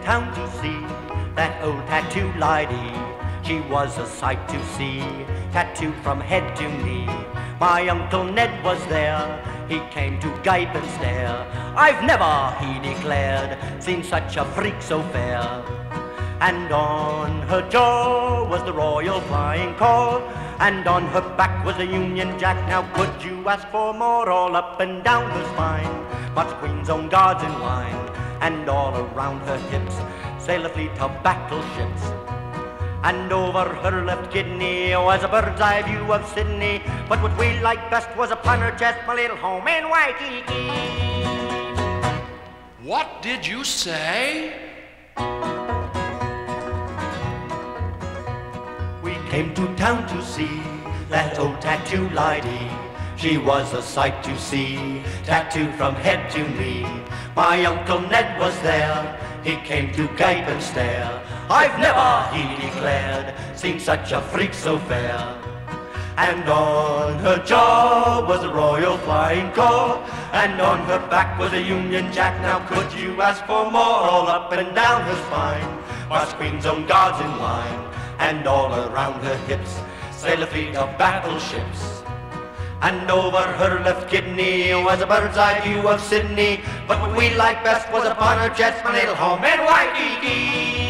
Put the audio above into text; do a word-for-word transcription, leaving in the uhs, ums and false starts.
town to see that old tattoo lady. She was a sight to see, tattooed from head to knee. My Uncle Ned was there, he came to gape and stare. I've never, he declared, seen such a freak so fair. And on her jaw was the Royal Flying Corps, and on her back was the Union Jack. Now could you ask for more? All up and down her spine marched Queen's Own Guards in line, and all around her hips sailed a fleet of battleships. And over her left kidney was a bird's eye view of Sydney. But what we liked best was upon her chest my little home in Waikiki. What did you say? We came to town to see that old tattoo lady. She was a sight to see, tattooed from head to knee. My Uncle Ned was there, he came to gape and stare. I've never, he declared, seen such a freak so fair. And on her jaw was the Royal Flying Corps, and on her back was a Union Jack. Now could you ask for more? All up and down her spine marched Queen's Own Guards in line, and all around her hips sailed a fleet of battleships. And over her left kidney was a bird's eye view of Sydney. But what we liked best was upon her chest my little home in Waikiki.